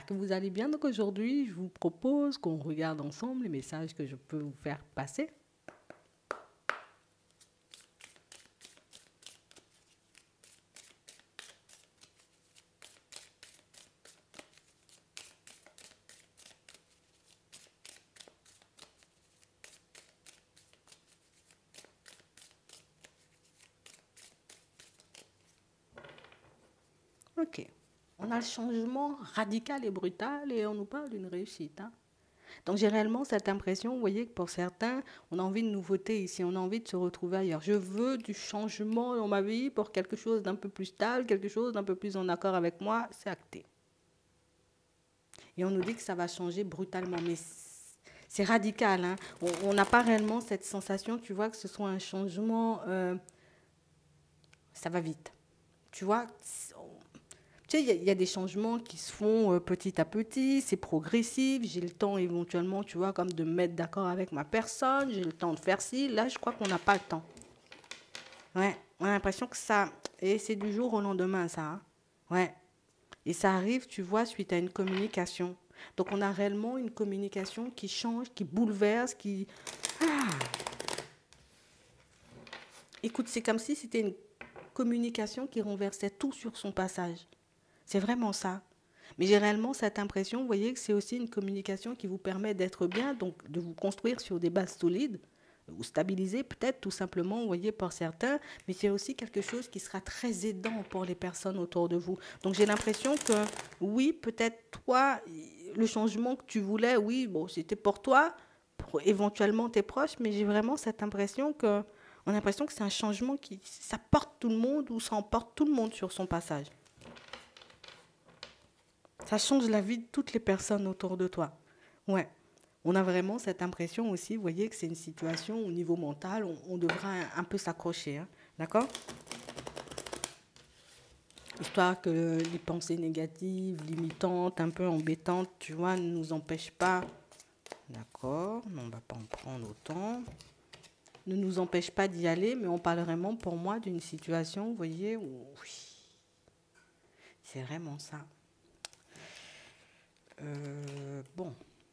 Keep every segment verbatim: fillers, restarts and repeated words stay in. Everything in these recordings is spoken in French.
que vous allez bien. Donc aujourd'hui, je vous propose qu'on regarde ensemble les messages que je peux vous faire passer. Ok. On a le changement radical et brutal et on nous parle d'une réussite. Hein. Donc j'ai réellement cette impression, vous voyez, que pour certains, on a envie de nouveauté ici, on a envie de se retrouver ailleurs. Je veux du changement dans ma vie pour quelque chose d'un peu plus stable, quelque chose d'un peu plus en accord avec moi, c'est acté. Et on nous dit que ça va changer brutalement, mais c'est radical. Hein. On n'a pas réellement cette sensation, tu vois, que ce soit un changement, euh, ça va vite. Tu vois, tu sais, il y, y a des changements qui se font euh, petit à petit, c'est progressif, j'ai le temps éventuellement, tu vois, comme de me mettre d'accord avec ma personne, j'ai le temps de faire ci. Là, je crois qu'on n'a pas le temps. Ouais, on a l'impression que ça... Et c'est du jour au lendemain, ça. Hein. Ouais. Et ça arrive, tu vois, suite à une communication. Donc, on a réellement une communication qui change, qui bouleverse, qui... Ah. Écoute, c'est comme si c'était une communication qui renversait tout sur son passage. C'est vraiment ça. Mais j'ai réellement cette impression, vous voyez, que c'est aussi une communication qui vous permet d'être bien, donc de vous construire sur des bases solides, ou stabiliser peut-être tout simplement, vous voyez, pour certains, mais c'est aussi quelque chose qui sera très aidant pour les personnes autour de vous. Donc j'ai l'impression que, oui, peut-être toi, le changement que tu voulais, oui, bon, c'était pour toi, pour éventuellement tes proches, mais j'ai vraiment cette impression que, on a l'impression que c'est un changement qui, ça porte tout le monde ou ça emporte tout le monde sur son passage. Ça change la vie de toutes les personnes autour de toi. Ouais. On a vraiment cette impression aussi, vous voyez, que c'est une situation au niveau mental, on, on devra un, un peu s'accrocher. Hein. D'accord ? Histoire que les pensées négatives, limitantes, un peu embêtantes, tu vois, ne nous empêchent pas. D'accord ? On ne va pas en prendre autant. Ne nous empêchent pas d'y aller, mais on parle vraiment pour moi d'une situation, vous voyez, où oui, c'est vraiment ça. Euh, bon.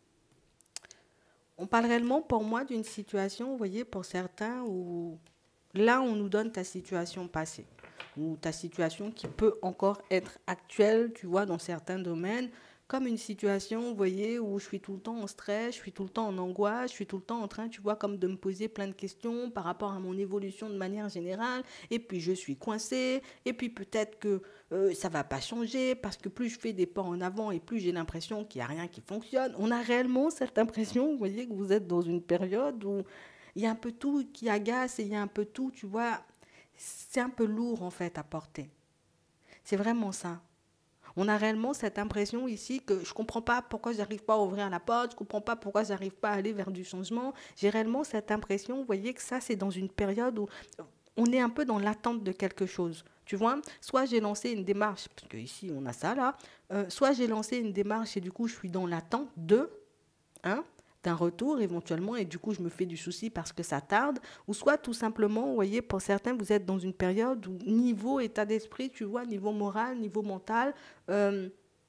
On parle réellement pour moi d'une situation, vous voyez, pour certains, où là, on nous donne ta situation passée, ou ta situation qui peut encore être actuelle, tu vois, dans certains domaines, comme une situation, vous voyez, où je suis tout le temps en stress, je suis tout le temps en angoisse, je suis tout le temps en train, tu vois, comme de me poser plein de questions par rapport à mon évolution de manière générale, et puis je suis coincée, et puis peut-être que euh, ça ne va pas changer, parce que plus je fais des pas en avant, et plus j'ai l'impression qu'il n'y a rien qui fonctionne. On a réellement cette impression, vous voyez, que vous êtes dans une période où il y a un peu tout qui agace, et il y a un peu tout, tu vois, c'est un peu lourd en fait à porter. C'est vraiment ça. On a réellement cette impression ici que je ne comprends pas pourquoi je n'arrive pas à ouvrir la porte, je ne comprends pas pourquoi je n'arrive pas à aller vers du changement. J'ai réellement cette impression, vous voyez, que ça, c'est dans une période où on est un peu dans l'attente de quelque chose. Tu vois, soit j'ai lancé une démarche, parce qu'ici on a ça là, euh, soit j'ai lancé une démarche et du coup je suis dans l'attente de, hein, d'un retour éventuellement et du coup je me fais du souci parce que ça tarde, ou soit tout simplement, vous voyez, pour certains, vous êtes dans une période où niveau état d'esprit, tu vois, niveau moral, niveau mental, euh,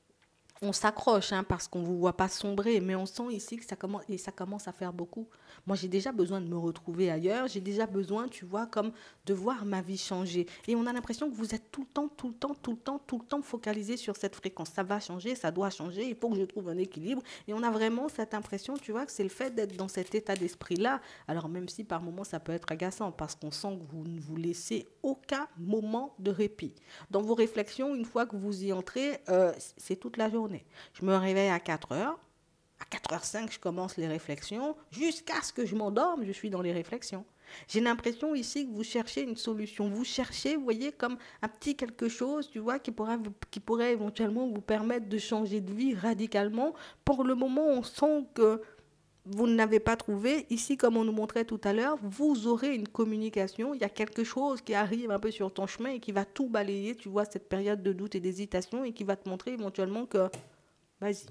on s'accroche hein, parce qu'on ne vous voit pas sombrer, mais on sent ici que ça commence, et ça commence à faire beaucoup. Moi, j'ai déjà besoin de me retrouver ailleurs, j'ai déjà besoin, tu vois, comme de voir ma vie changer. Et on a l'impression que vous êtes tout le temps, tout le temps, tout le temps, tout le temps focalisé sur cette fréquence. Ça va changer, ça doit changer, il faut que je trouve un équilibre. Et on a vraiment cette impression, tu vois, que c'est le fait d'être dans cet état d'esprit-là. Alors, même si par moments, ça peut être agaçant parce qu'on sent que vous ne vous laissez aucun moment de répit. Dans vos réflexions, une fois que vous y entrez, euh, c'est toute la journée. Je me réveille à quatre heures. À quatre heures cinq, je commence les réflexions. Jusqu'à ce que je m'endorme, je suis dans les réflexions. J'ai l'impression ici que vous cherchez une solution. Vous cherchez, vous voyez, comme un petit quelque chose, tu vois, qui pourrait, qui pourrait éventuellement vous permettre de changer de vie radicalement. Pour le moment, on sent que vous ne l'avez pas trouvé. Ici, comme on nous montrait tout à l'heure, vous aurez une communication. Il y a quelque chose qui arrive un peu sur ton chemin et qui va tout balayer, tu vois, cette période de doute et d'hésitation et qui va te montrer éventuellement que, vas-y.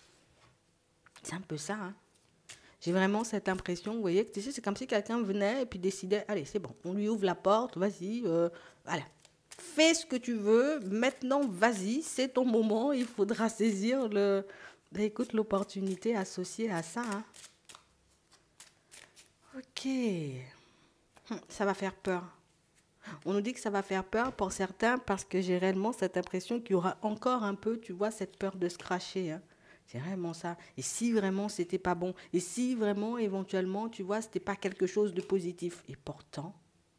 C'est un peu ça, hein. J'ai vraiment cette impression, vous voyez, que c'est comme si quelqu'un venait et puis décidait, allez, c'est bon, on lui ouvre la porte, vas-y, euh, voilà. fais ce que tu veux, maintenant, vas-y, c'est ton moment, il faudra saisir le, ben, écoute, l'opportunité associée à ça. Hein. Ok, Hum, ça va faire peur. On nous dit que ça va faire peur pour certains parce que j'ai réellement cette impression qu'il y aura encore un peu, tu vois, cette peur de se cracher. Hein. C'est vraiment ça. Et si vraiment c'était pas bon, et si vraiment éventuellement, tu vois, c'était pas quelque chose de positif. Et pourtant,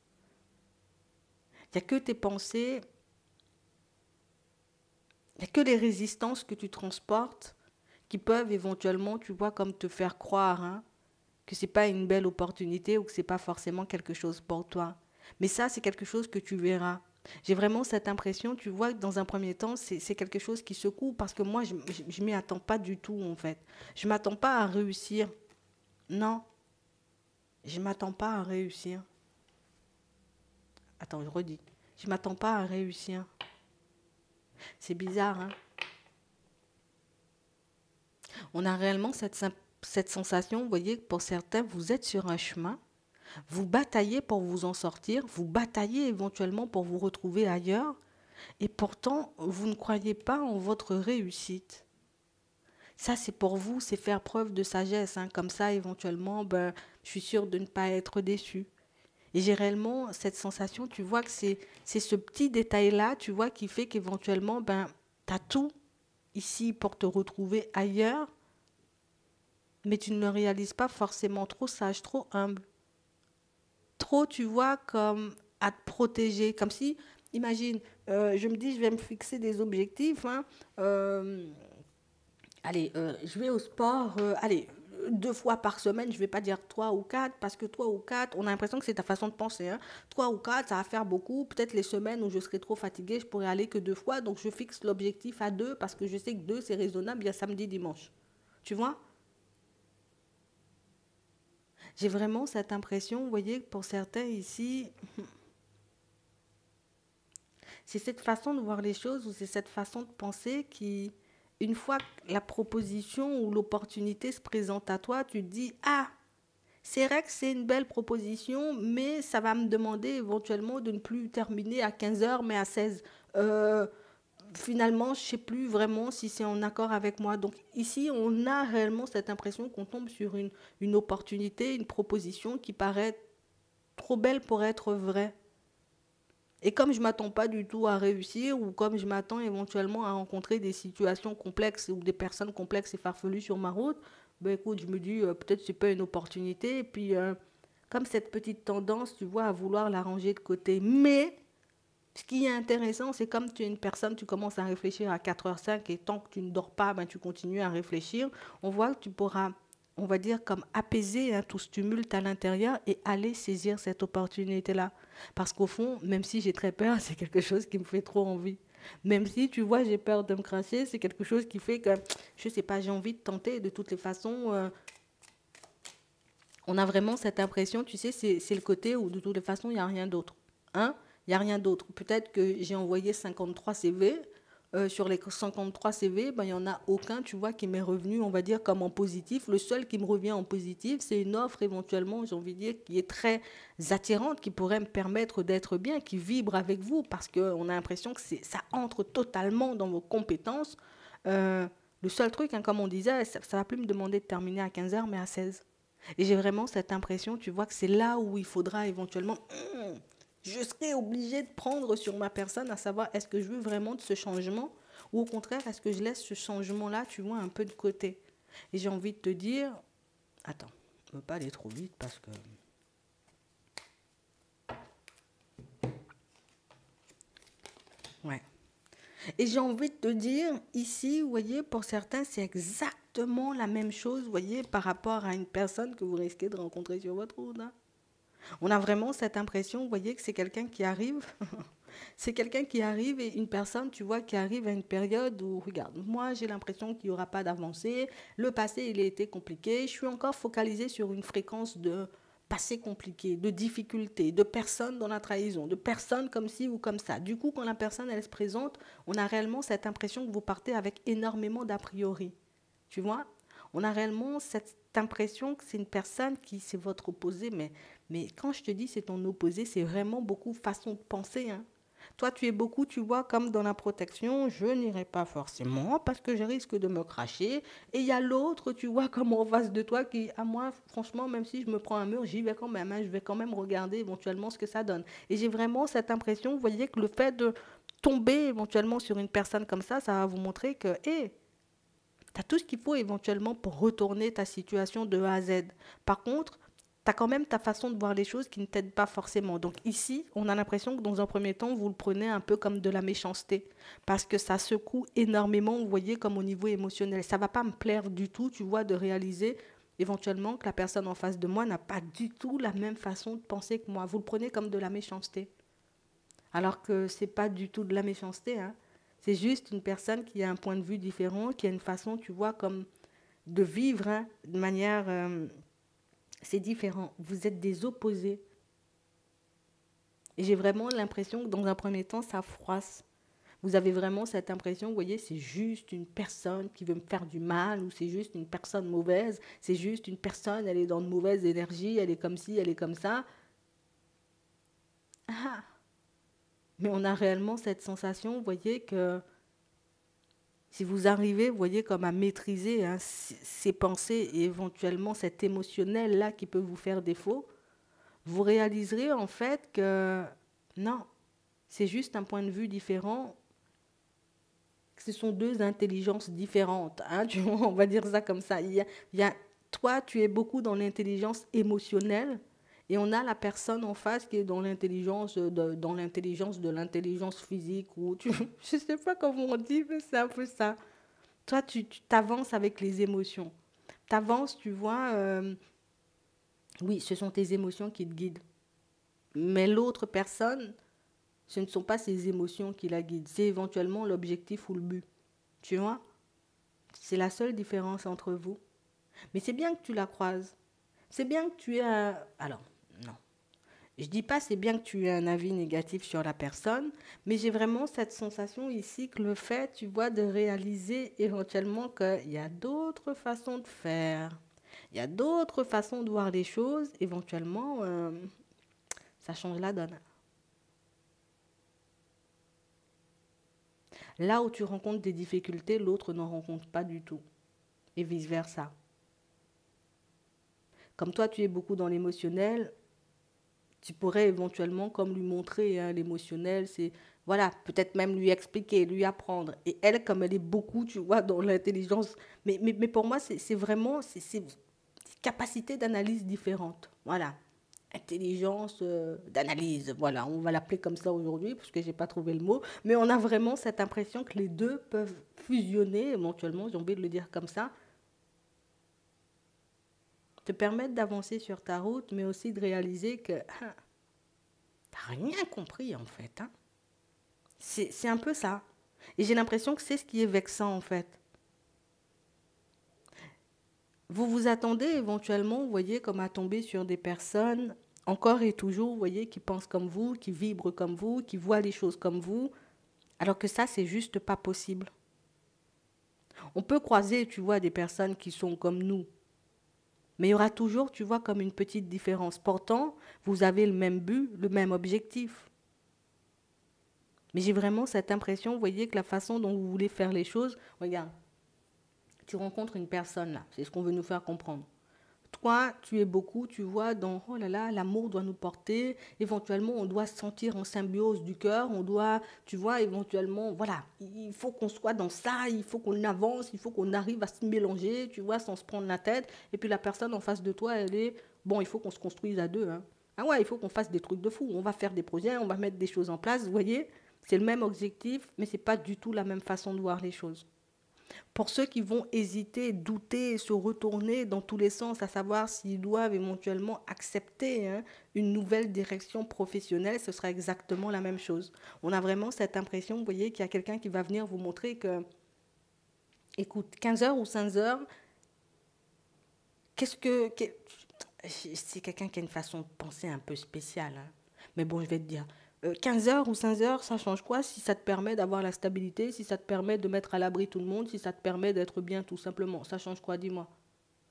il n'y a que tes pensées, il n'y a que les résistances que tu transportes qui peuvent éventuellement, tu vois, comme te faire croire hein, que c'est pas une belle opportunité ou que c'est pas forcément quelque chose pour toi. Mais ça, c'est quelque chose que tu verras. J'ai vraiment cette impression, tu vois, que dans un premier temps, c'est c'est quelque chose qui secoue parce que moi, je ne m'y attends pas du tout, en fait. Je ne m'attends pas à réussir. Non, je ne m'attends pas à réussir. Attends, je redis. Je ne m'attends pas à réussir. C'est bizarre, hein. On a réellement cette, cette sensation, vous voyez, que pour certains, vous êtes sur un chemin, vous bataillez pour vous en sortir, vous bataillez éventuellement pour vous retrouver ailleurs, et pourtant, vous ne croyez pas en votre réussite. Ça, c'est pour vous, c'est faire preuve de sagesse. Hein. Comme ça, éventuellement, ben, je suis sûre de ne pas être déçue. Et j'ai réellement cette sensation, tu vois, que c'est c'est ce petit détail-là, tu vois, qui fait qu'éventuellement, ben, tu as tout ici pour te retrouver ailleurs, mais tu ne le réalises pas forcément trop sage, trop humble. Trop, tu vois, comme à te protéger. Comme si, imagine, euh, je me dis, je vais me fixer des objectifs. Hein, euh, allez, euh, je vais au sport, euh, allez, deux fois par semaine, je ne vais pas dire trois ou quatre, parce que trois ou quatre, on a l'impression que c'est ta façon de penser. Hein. Trois ou quatre, ça va faire beaucoup. Peut-être les semaines où je serai trop fatiguée, je pourrais aller que deux fois. Donc, je fixe l'objectif à deux, parce que je sais que deux, c'est raisonnable, il y a samedi, dimanche. Tu vois? J'ai vraiment cette impression, vous voyez, pour certains ici, c'est cette façon de voir les choses ou c'est cette façon de penser qui, une fois que la proposition ou l'opportunité se présente à toi, tu te dis, ah, c'est vrai que c'est une belle proposition, mais ça va me demander éventuellement de ne plus terminer à quinze heures, mais à seize. Euh, Finalement, je ne sais plus vraiment si c'est en accord avec moi. Donc ici, on a réellement cette impression qu'on tombe sur une, une opportunité, une proposition qui paraît trop belle pour être vraie. Et comme je ne m'attends pas du tout à réussir, ou comme je m'attends éventuellement à rencontrer des situations complexes ou des personnes complexes et farfelues sur ma route, ben écoute, je me dis euh, peut-être que ce n'est pas une opportunité. Et puis, euh, comme cette petite tendance, tu vois, à vouloir la ranger de côté. Mais ce qui est intéressant, c'est comme tu es une personne, tu commences à réfléchir à quatre heures cinq et tant que tu ne dors pas, ben, tu continues à réfléchir. On voit que tu pourras, on va dire, comme apaiser hein, tout ce tumulte à l'intérieur et aller saisir cette opportunité-là. Parce qu'au fond, même si j'ai très peur, c'est quelque chose qui me fait trop envie. Même si, tu vois, j'ai peur de me cracher, c'est quelque chose qui fait que, je sais pas, j'ai envie de tenter de toutes les façons. Euh, on a vraiment cette impression, tu sais, c'est, c'est le côté où de toutes les façons, il n'y a rien d'autre. Hein? Il n'y a rien d'autre. Peut-être que j'ai envoyé cinquante-trois C V. Euh, sur les cinquante-trois C V, ben, il n'y en a aucun, tu vois, qui m'est revenu, on va dire, comme en positif. Le seul qui me revient en positif, c'est une offre éventuellement, j'ai envie de dire, qui est très attirante, qui pourrait me permettre d'être bien, qui vibre avec vous, parce qu'on a l'impression que c'est, ça entre totalement dans vos compétences. Euh, le seul truc, hein, comme on disait, ça ne va plus me demander de terminer à quinze heures, mais à seize. Et j'ai vraiment cette impression, tu vois, que c'est là où il faudra éventuellement... Hum, je serai obligée de prendre sur ma personne, à savoir, est-ce que je veux vraiment de ce changement ou au contraire, est-ce que je laisse ce changement-là, tu vois, un peu de côté. Et j'ai envie de te dire... Attends, je ne veux pas aller trop vite parce que... Ouais. Et j'ai envie de te dire, ici, vous voyez, pour certains, c'est exactement la même chose, vous voyez, par rapport à une personne que vous risquez de rencontrer sur votre route. Hein. On a vraiment cette impression, vous voyez, que c'est quelqu'un qui arrive. C'est quelqu'un qui arrive et une personne, tu vois, qui arrive à une période où, regarde, moi, j'ai l'impression qu'il n'y aura pas d'avancée. Le passé, il a été compliqué. Je suis encore focalisée sur une fréquence de passé compliqué, de difficultés, de personnes dans la trahison, de personnes comme ci ou comme ça. Du coup, quand la personne, elle se présente, on a réellement cette impression que vous partez avec énormément d'a priori. Tu vois? On a réellement cette impression que c'est une personne qui, c'est votre opposé, mais, mais quand je te dis c'est ton opposé, c'est vraiment beaucoup façon de penser, hein. Toi, tu es beaucoup, tu vois, comme dans la protection, je n'irai pas forcément parce que je risque de me cracher. Et il y a l'autre, tu vois, comme en face de toi, qui, à moi, franchement, même si je me prends un mur, j'y vais quand même, hein, je vais quand même regarder éventuellement ce que ça donne. Et j'ai vraiment cette impression, vous voyez, que le fait de tomber éventuellement sur une personne comme ça, ça va vous montrer que, hé, tu as tout ce qu'il faut éventuellement pour retourner ta situation de A à Z. Par contre, tu as quand même ta façon de voir les choses qui ne t'aide pas forcément. Donc ici, on a l'impression que dans un premier temps, vous le prenez un peu comme de la méchanceté. Parce que ça secoue énormément, vous voyez, comme au niveau émotionnel. Ça ne va pas me plaire du tout, tu vois, de réaliser éventuellement que la personne en face de moi n'a pas du tout la même façon de penser que moi. Vous le prenez comme de la méchanceté. Alors que c'est pas du tout de la méchanceté, hein. C'est juste une personne qui a un point de vue différent, qui a une façon, tu vois, comme de vivre, hein, de manière... euh, c'est différent. Vous êtes des opposés. Et j'ai vraiment l'impression que dans un premier temps, ça froisse. Vous avez vraiment cette impression, vous voyez, c'est juste une personne qui veut me faire du mal, ou c'est juste une personne mauvaise, c'est juste une personne, elle est dans de mauvaises énergies, elle est comme ci, elle est comme ça. Ah, mais on a réellement cette sensation, vous voyez, que si vous arrivez, vous voyez, comme à maîtriser, hein, ces pensées et éventuellement cet émotionnel-là qui peut vous faire défaut, vous réaliserez en fait que non, c'est juste un point de vue différent, que ce sont deux intelligences différentes, hein, tu vois, on va dire ça comme ça. Il y a, il y a, toi, tu es beaucoup dans l'intelligence émotionnelle, et on a la personne en face qui est dans l'intelligence de, dans l'intelligence de l'intelligence physique, ou tu, je ne sais pas comment on dit, mais c'est un peu ça. Toi, tu t'avances avec les émotions. Tu avances, tu vois, euh, oui, ce sont tes émotions qui te guident. Mais l'autre personne, ce ne sont pas ses émotions qui la guident. C'est éventuellement l'objectif ou le but. Tu vois? C'est la seule différence entre vous. Mais c'est bien que tu la croises. C'est bien que tu aies un... Alors, non. Je dis pas c'est bien que tu aies un avis négatif sur la personne, mais j'ai vraiment cette sensation ici que le fait, tu vois, de réaliser éventuellement qu'il y a d'autres façons de faire, il y a d'autres façons de voir les choses, éventuellement, euh, ça change la donne. Là où tu rencontres des difficultés, l'autre n'en rencontre pas du tout, et vice-versa. Comme toi, tu es beaucoup dans l'émotionnel, tu pourrais éventuellement comme lui montrer, hein, l'émotionnel, c'est, voilà, peut-être même lui expliquer, lui apprendre. Et elle, comme elle est beaucoup, tu vois, dans l'intelligence, mais, mais, mais pour moi, c'est c'est vraiment, c'est c'est des capacités d'analyse différentes. Voilà, intelligence euh, d'analyse, voilà, on va l'appeler comme ça aujourd'hui, parce que j'ai pas trouvé le mot, mais on a vraiment cette impression que les deux peuvent fusionner, éventuellement, j'ai envie de le dire comme ça, te permettre d'avancer sur ta route, mais aussi de réaliser que hein, t'as rien compris en fait, hein. C'est c'est un peu ça. Et j'ai l'impression que c'est ce qui est vexant en fait. Vous vous attendez éventuellement, vous voyez, comme à tomber sur des personnes, encore et toujours, vous voyez, qui pensent comme vous, qui vibrent comme vous, qui voient les choses comme vous, alors que ça, c'est juste pas possible. On peut croiser, tu vois, des personnes qui sont comme nous, mais il y aura toujours, tu vois, comme une petite différence. Pourtant, vous avez le même but, le même objectif. Mais j'ai vraiment cette impression, vous voyez, que la façon dont vous voulez faire les choses, regarde, tu rencontres une personne là, c'est ce qu'on veut nous faire comprendre. Toi, tu es beaucoup, tu vois, dans, oh là là, l'amour doit nous porter, éventuellement, on doit se sentir en symbiose du cœur, on doit, tu vois, éventuellement, voilà, il faut qu'on soit dans ça, il faut qu'on avance, il faut qu'on arrive à se mélanger, tu vois, sans se prendre la tête, et puis la personne en face de toi, elle est, bon, il faut qu'on se construise à deux, hein. Ah ouais, il faut qu'on fasse des trucs de fou, on va faire des projets, on va mettre des choses en place, vous voyez, c'est le même objectif, mais c'est pas du tout la même façon de voir les choses. Pour ceux qui vont hésiter, douter, se retourner dans tous les sens, à savoir s'ils doivent éventuellement accepter, hein, une nouvelle direction professionnelle, ce sera exactement la même chose. On a vraiment cette impression, vous voyez, qu'il y a quelqu'un qui va venir vous montrer que, écoute, quinze heures ou cinq heures, qu'est-ce que... que c'est quelqu'un qui a une façon de penser un peu spéciale, hein. Mais bon, je vais te dire, euh, quinze heures ou cinq heures, ça change quoi si ça te permet d'avoir la stabilité, si ça te permet de mettre à l'abri tout le monde, si ça te permet d'être bien tout simplement. Ça change quoi, dis-moi?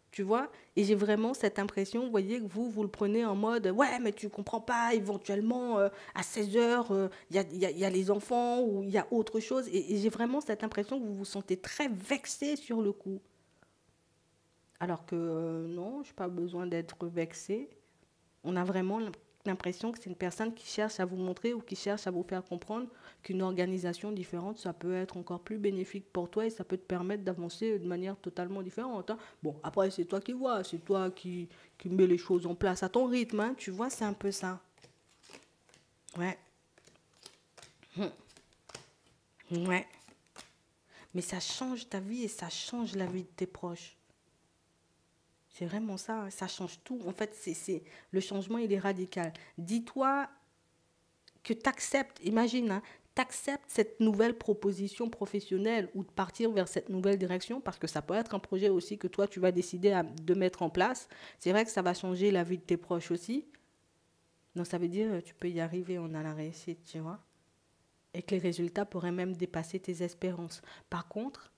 Tu vois? Et j'ai vraiment cette impression, vous voyez, que vous, vous le prenez en mode, ouais, mais tu comprends pas, éventuellement, euh, à seize heures, euh, il y a, il y a- il y a les enfants ou il y a autre chose. Et, et j'ai vraiment cette impression que vous vous sentez très vexé sur le coup. Alors que euh, non, je n'ai pas besoin d'être vexé. On a vraiment l'impression que c'est une personne qui cherche à vous montrer ou qui cherche à vous faire comprendre qu'une organisation différente, ça peut être encore plus bénéfique pour toi et ça peut te permettre d'avancer de manière totalement différente, hein. Bon, après, c'est toi qui vois, c'est toi qui, qui mets les choses en place à ton rythme, hein. Tu vois, c'est un peu ça. Ouais, ouais. Mais ça change ta vie et ça change la vie de tes proches. C'est vraiment ça, hein. Ça change tout. En fait, c'est, c'est, le changement, il est radical. Dis-toi que tu acceptes, imagine, hein, tu acceptes cette nouvelle proposition professionnelle ou de partir vers cette nouvelle direction, parce que ça peut être un projet aussi que toi, tu vas décider à- de mettre en place. C'est vrai que ça va changer la vie de tes proches aussi. Donc ça veut dire que tu peux y arriver, on a la réussite, tu vois. Et que les résultats pourraient même dépasser tes espérances. Par contre,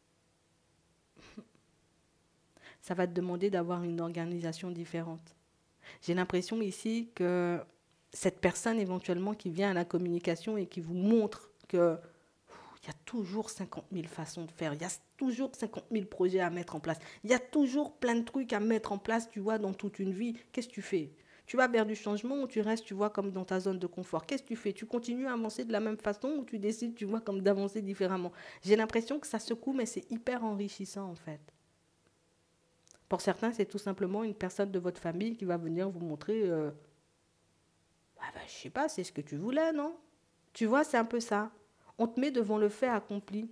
ça va te demander d'avoir une organisation différente. J'ai l'impression ici que cette personne éventuellement qui vient à la communication et qui vous montre que il y a toujours cinquante mille façons de faire, il y a toujours cinquante mille projets à mettre en place, il y a toujours plein de trucs à mettre en place, tu vois, dans toute une vie. Qu'est-ce que tu fais? Tu vas vers du changement ou tu restes, tu vois, comme dans ta zone de confort? Qu'est-ce que tu fais? Tu continues à avancer de la même façon ou tu décides, tu vois, comme d'avancer différemment? J'ai l'impression que ça secoue, mais c'est hyper enrichissant en fait. Pour certains, c'est tout simplement une personne de votre famille qui va venir vous montrer, euh, ah ben, je sais pas, c'est ce que tu voulais, non? Tu vois, c'est un peu ça. On te met devant le fait accompli.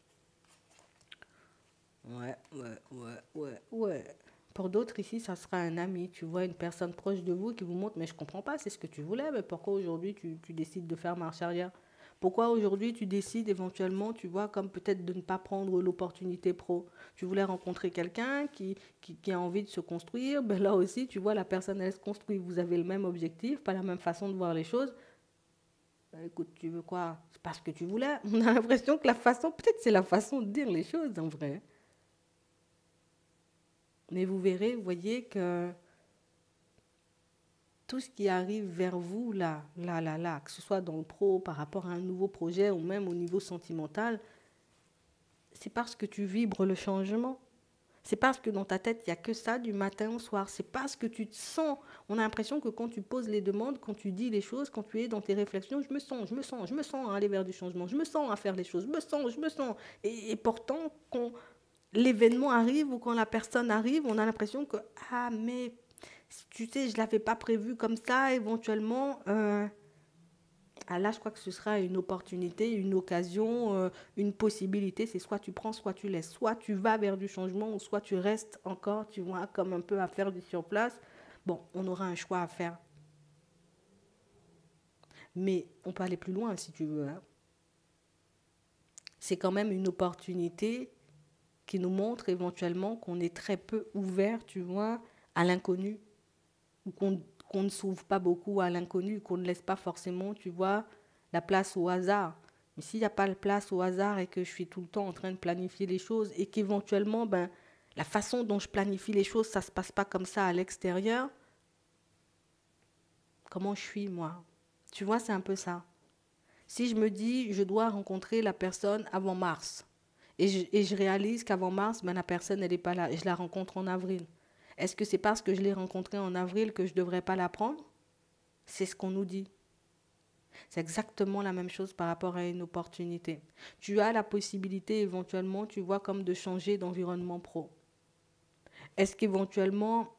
Ouais, ouais, ouais, ouais, ouais. Pour d'autres ici, ça sera un ami, tu vois, une personne proche de vous qui vous montre, mais je comprends pas, c'est ce que tu voulais, mais pourquoi aujourd'hui tu, tu décides de faire marche arrière? Pourquoi aujourd'hui tu décides éventuellement, tu vois, comme peut-être de ne pas prendre l'opportunité pro? Tu voulais rencontrer quelqu'un qui, qui, qui a envie de se construire, ben là aussi, tu vois, la personne, elle se construit, vous avez le même objectif, pas la même façon de voir les choses. Ben, écoute, tu veux quoi? C'est pas ce que tu voulais. On a l'impression que la façon, peut-être c'est la façon de dire les choses en vrai. Mais vous verrez, vous voyez que tout ce qui arrive vers vous, là, là, là, là, que ce soit dans le pro, par rapport à un nouveau projet ou même au niveau sentimental, c'est parce que tu vibres le changement. C'est parce que dans ta tête, il n'y a que ça du matin au soir. C'est parce que tu te sens. On a l'impression que quand tu poses les demandes, quand tu dis les choses, quand tu es dans tes réflexions, je me sens, je me sens, je me sens à aller vers du changement. Je me sens à faire les choses. Je me sens, je me sens. Et, et pourtant, quand l'événement arrive ou quand la personne arrive, on a l'impression que, ah, mais tu sais, je ne l'avais pas prévu comme ça, éventuellement. Euh, ah là, je crois que ce sera une opportunité, une occasion, euh, une possibilité. C'est soit tu prends, soit tu laisses. Soit tu vas vers du changement, ou soit tu restes encore, tu vois, comme un peu à faire du surplace. Bon, on aura un choix à faire. Mais on peut aller plus loin si tu veux, hein. C'est quand même une opportunité qui nous montre éventuellement qu'on est très peu ouvert, tu vois, à l'inconnu, ou qu'on qu'on ne s'ouvre pas beaucoup à l'inconnu, qu'on ne laisse pas forcément, tu vois, la place au hasard. Mais s'il n'y a pas de place au hasard et que je suis tout le temps en train de planifier les choses et qu'éventuellement, ben, la façon dont je planifie les choses, ça ne se passe pas comme ça à l'extérieur, comment je suis moi? Tu vois, c'est un peu ça. Si je me dis, je dois rencontrer la personne avant mars, et je, et je réalise qu'avant mars, ben, la personne, elle n'est pas là, et je la rencontre en avril. Est-ce que c'est parce que je l'ai rencontrée en avril que je ne devrais pas la prendre? C'est ce qu'on nous dit. C'est exactement la même chose par rapport à une opportunité. Tu as la possibilité éventuellement, tu vois, comme de changer d'environnement pro. Est-ce qu'éventuellement,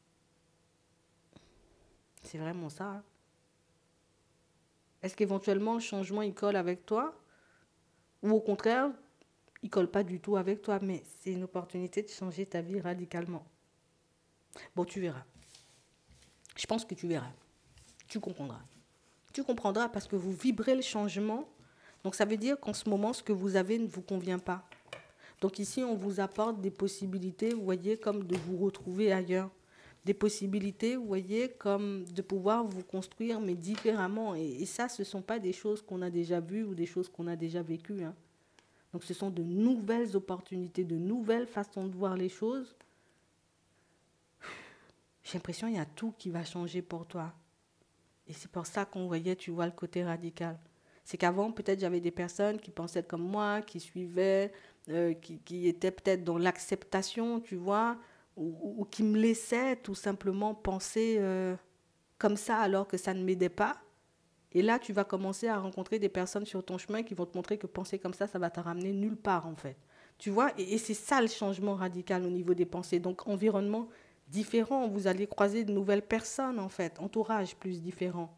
c'est vraiment ça, hein? Est-ce qu'éventuellement le changement il colle avec toi? Ou au contraire, il colle pas du tout avec toi, mais c'est une opportunité de changer ta vie radicalement. Bon, tu verras. Je pense que tu verras. Tu comprendras. Tu comprendras parce que vous vibrez le changement. Donc ça veut dire qu'en ce moment, ce que vous avez ne vous convient pas. Donc ici, on vous apporte des possibilités, vous voyez, comme de vous retrouver ailleurs. Des possibilités, vous voyez, comme de pouvoir vous construire, mais différemment. Et, et ça, ce ne sont pas des choses qu'on a déjà vues ou des choses qu'on a déjà vécues, hein. Donc ce sont de nouvelles opportunités, de nouvelles façons de voir les choses. j'ai l'impression qu'il y a tout qui va changer pour toi. Et c'est pour ça qu'on voyait, tu vois, le côté radical. C'est qu'avant, peut-être, j'avais des personnes qui pensaient comme moi, qui suivaient, euh, qui, qui étaient peut-être dans l'acceptation, tu vois, ou, ou- ou qui me laissaient tout simplement penser euh, comme ça alors que ça ne m'aidait pas. Et là, tu vas commencer à rencontrer des personnes sur ton chemin qui vont te montrer que penser comme ça, ça va te ramener nulle part, en fait. Tu vois, et, et c'est ça le changement radical au niveau des pensées. Donc, environnement différent, vous allez croiser de nouvelles personnes, en fait, entourage plus différent.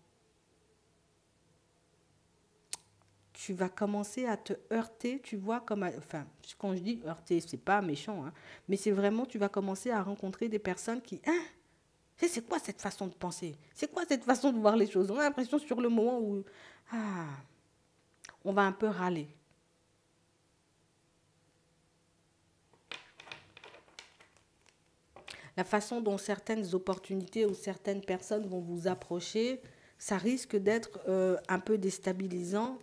Tu vas commencer à te heurter, tu vois, comme, à- enfin, quand je dis heurter, c'est pas méchant, hein, mais c'est vraiment, tu vas commencer à rencontrer des personnes qui, hein, c'est c'est quoi cette façon de penser? C'est quoi cette façon de voir les choses? On a l'impression sur le moment où, ah, on va un peu râler. La façon dont certaines opportunités ou certaines personnes vont vous approcher, ça risque d'être euh, un peu déstabilisant.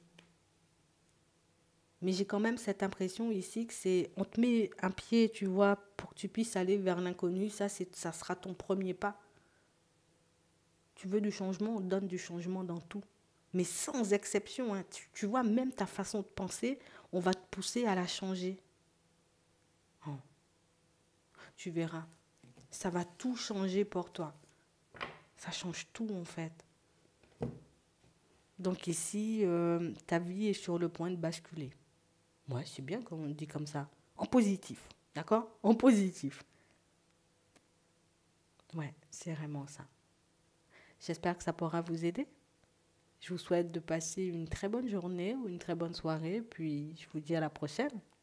Mais j'ai quand même cette impression ici que c'est, on te met un pied, tu vois, pour que tu puisses aller vers l'inconnu. Ça, c'est, ça sera ton premier pas. Tu veux du changement, on te donne du changement dans tout. Mais sans exception, hein. Tu, tu vois, même ta façon de penser, on va te pousser à la changer. Oh, tu verras. Ça va tout changer pour toi. Ça change tout, en fait. Donc ici, euh, ta vie est sur le point de basculer. Ouais, c'est bien quand on dit comme ça. En positif, d'accord? En positif. Ouais, c'est vraiment ça. J'espère que ça pourra vous aider. Je vous souhaite de passer une très bonne journée ou une très bonne soirée, puis je vous dis à la prochaine.